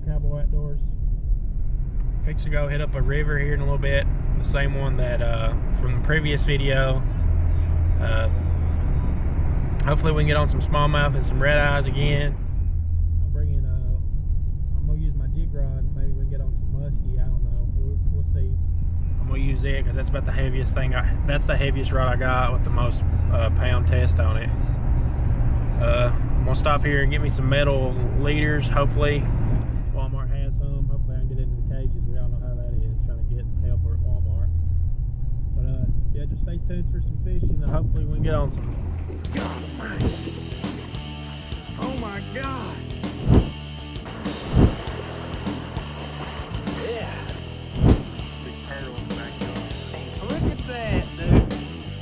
Cowboy Outdoors. Fix to go hit up a river here in a little bit, the same one that from the previous video. Hopefully we can get on some smallmouth and some red eyes again. I'm gonna use my jig rod. Maybe we can get on some muskie. I don't know. We'll see. I'm gonna use it because that's about the heaviest thing. That's the heaviest rod I got with the most pound test on it. I'm gonna stop here and get me some metal leaders. Hopefully Walmart has some. Hopefully I can get into the cages. We all know how that is, trying to get helper at Walmart. But yeah, just stay tuned for some fishing and hopefully we can get on some. Oh my God. Yeah. Big turtle back there. Look at that, dude.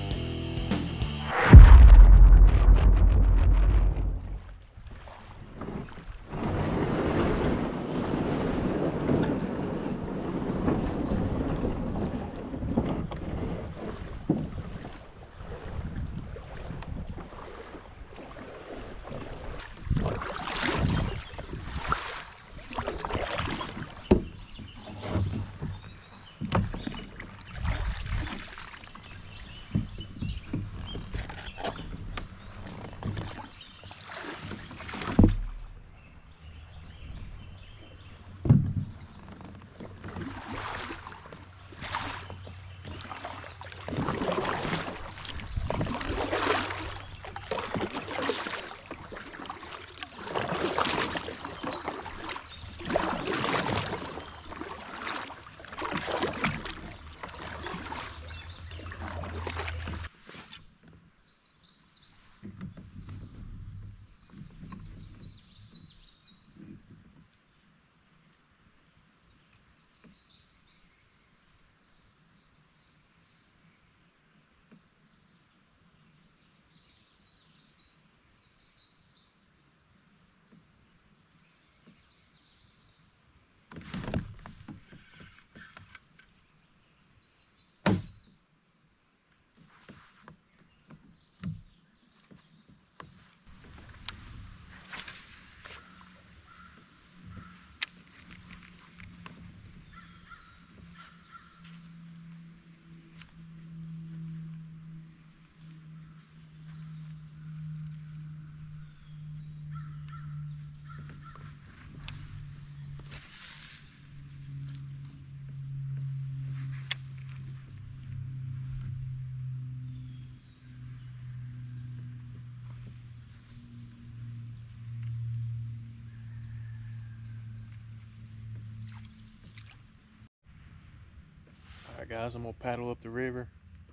Alright guys, I'm gonna paddle up the river,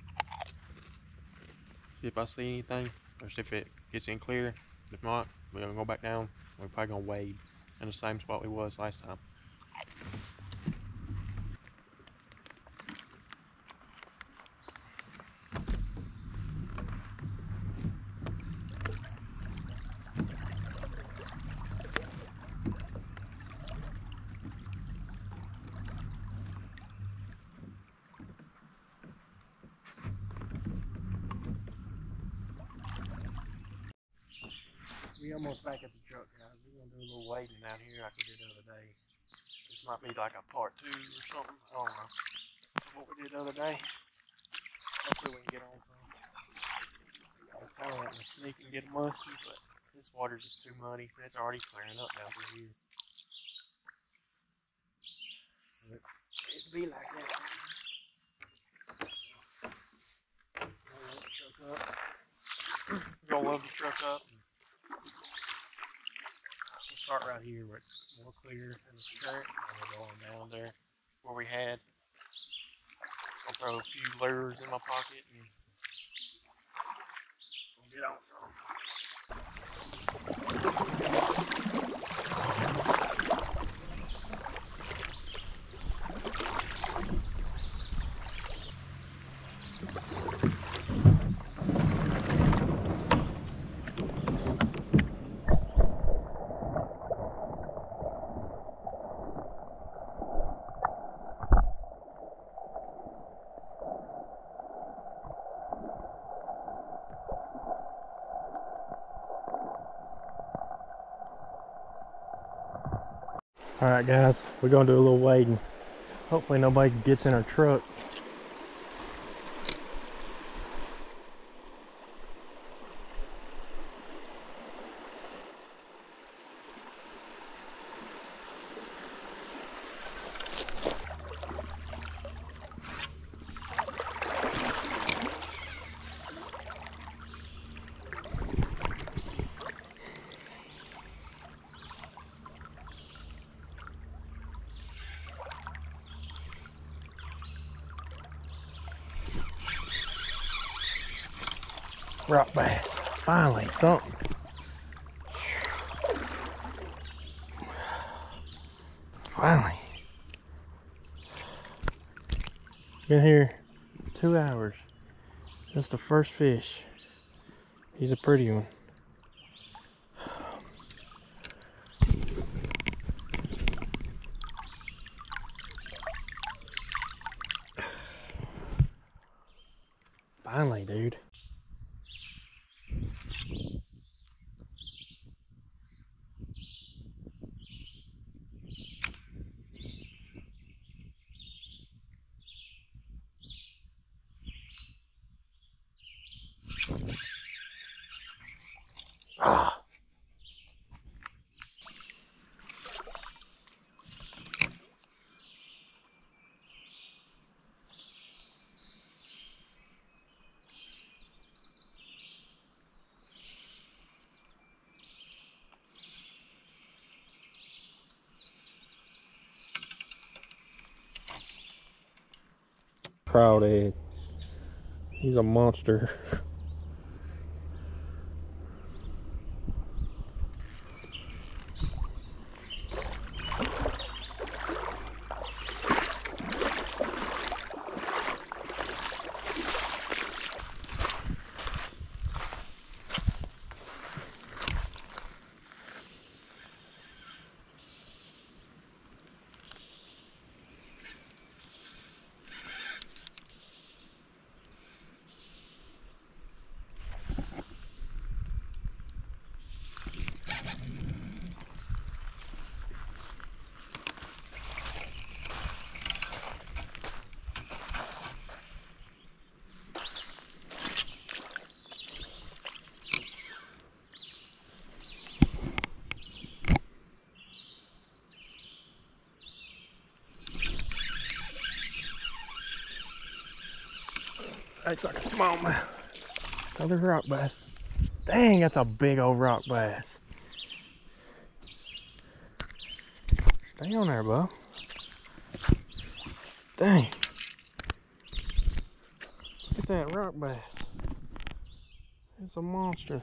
see if I see anything, or see if it gets in clear. If not, we're gonna go back down. We're probably gonna wade in the same spot we was last time. We almost back at the truck, guys. We're gonna do a little wading out here like we did the other day. This might be like a part 2 or something. I don't know. What we did the other day. Hopefully we can get on some. I was kind of wanting to sneak and get a muskie, but this water's just too muddy. It's already clearing up down through here. It'd be like that. Gonna load the truck up. We'll start right here where it's more clear in the straight, and we're going down there where we had. I'll throw a few lures in my pocket and we'll get on some. All right, guys, we're gonna do a little wading. Hopefully nobody gets in our truck. Rock bass, finally something. Finally. Been here 2 hours. That's the first fish. He's a pretty one. Finally, dude. Ah. Crawdad. He's a monster. Acts like a smallmouth. Another rock bass. Dang, that's a big old rock bass. Stay on there, bro. Dang. Look at that rock bass. It's a monster.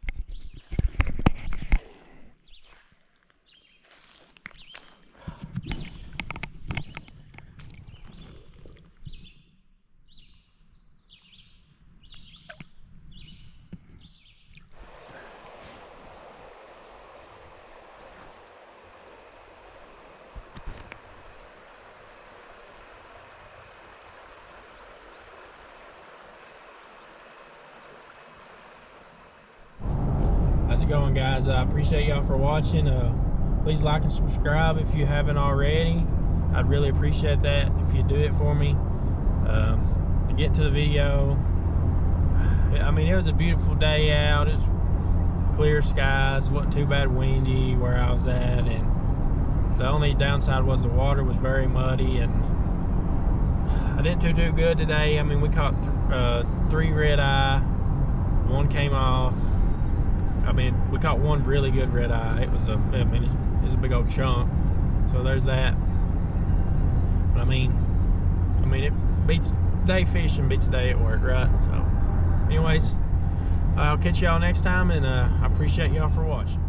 How's it going, guys? I appreciate y'all for watching. Please like and subscribe if you haven't already. I'd really appreciate that if you do it for me. To get to the video, I mean, it was a beautiful day out. It was clear skies, wasn't too bad windy where I was at, and the only downside was the water was very muddy, and I didn't do too good today. I mean, we caught 3 red eye, 1 came off. I mean, we caught 1 really good red eye. It was a it's a big old chunk. So there's that. But I mean, it beats day fishing, beats day at work, right? So, anyways, I'll catch y'all next time, and I appreciate y'all for watching.